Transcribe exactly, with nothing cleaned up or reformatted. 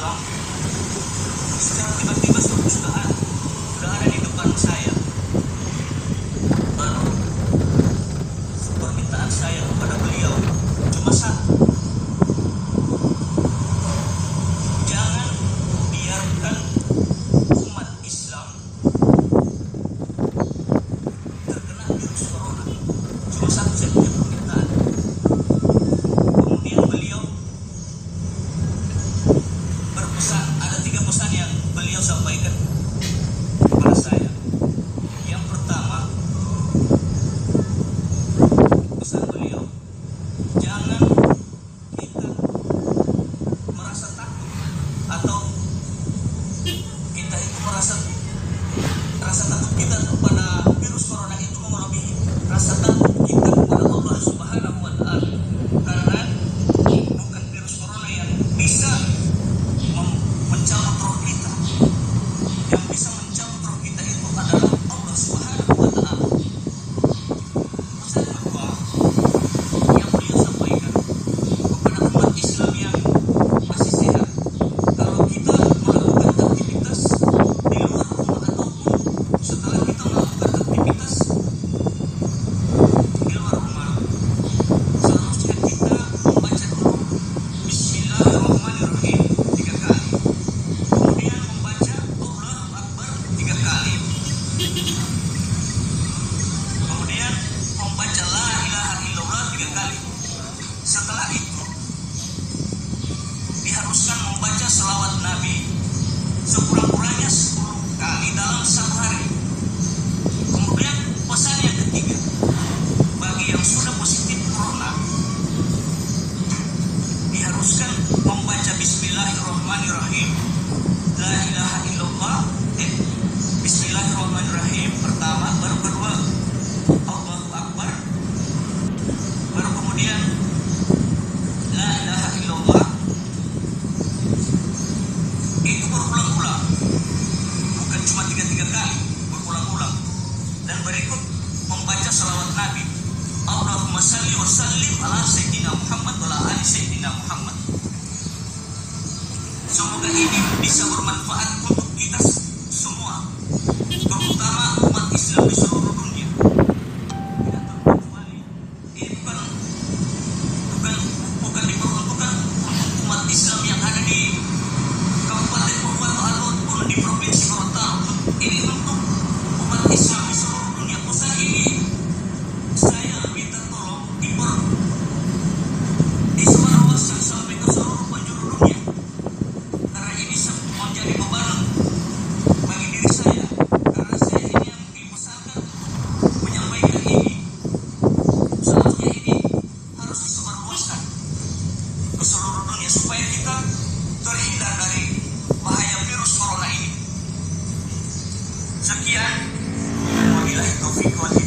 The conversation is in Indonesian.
pulang, secara tiba-tiba sudah sudah ada, sudah ada di depan saya. Lalu permintaan saya kepada beliau cuma satu, jangan biarkan umat Islam terkena virus corona. Cuma satu saya punya permintaan. Kemudian beliau berpesan, ada tiga pesan yang beliau sampaikan kepada saya. Yang pertama, pesan beliau, jangan kita merasa takut atau kita itu merasa rasa takut kita kepada virus corona itu melebihi rasa takut kita kepada Allah Subhanahu wa Ta'ala, karena bukan virus corona yang bisa mencabut roh kita. Yang bisa mencabut roh kita itu adalah Allah Subhanahu wa Ta'ala. Pesan kedua yang beliau sampaikan kepada umat Islam yang masih sehat, kalau kita melakukan aktivitas di luar rumah ataupun setelah kita melakukan aktivitas di luar rumah, seharusnya kita membaca dulu Bismillahirrahmanirrahim tiga kali, kemudian membaca Allahu Akbar tiga kali, kemudian membaca La ilaha illallah tiga kali. Setelah itu diharuskan membaca selawat Nabi sekurang-kurangnya sepuluh kali dalam satu hari. Kemudian pesan yang ketiga, bagi yang sudah positif corona diharuskan membaca Bismillahirrahmanirrahim, La ilaha illallah, eh, Bismillahirrahmanirrahim pertama, baru kedua Allahu Akbar, baru kemudian La ilaha illallah. Itu berulang-ulang, bukan cuma tiga-tiga kali, berulang-ulang. Dan berikut membaca salawat Nabi, Allahumma salli wa sallim ala Sayyidina Muhammad wa ala ali Sayyidina Muhammad. Semoga ini bisa bermanfaat untuk kita semua, terutama umat Islam di seluruh dunia. Tidak terkecuali, ini bukan bukan bukan diperuntukkan untuk umat Islam yang ada di Kabupaten Purwato ataupun di Provinsi Gorontalo. Ini untuk umat Islam di seluruh dunia. Pesan ini saya minta tolong diper disebarluaskan sampai ke seluruh penjuru dunia, karena ini menjadi beban bagi diri saya, karena saya ini yang dipesankan menyampaikan ini. Seharusnya ini harus disebarluaskan ke seluruh dunia supaya kita terhindar dari bahaya virus corona ini. Sekian, wabillahi taufiq wal hidayah.